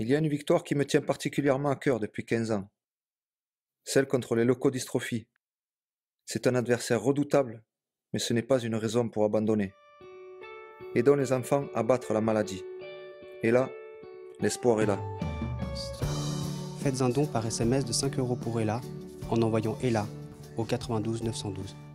Il y a une victoire qui me tient particulièrement à cœur depuis 15 ans, celle contre les leucodystrophies. C'est un adversaire redoutable, mais ce n'est pas une raison pour abandonner. Aidons les enfants à battre la maladie. Et là, l'espoir est là. Faites un don par SMS de 5 € pour Ella en envoyant Ella au 92 912.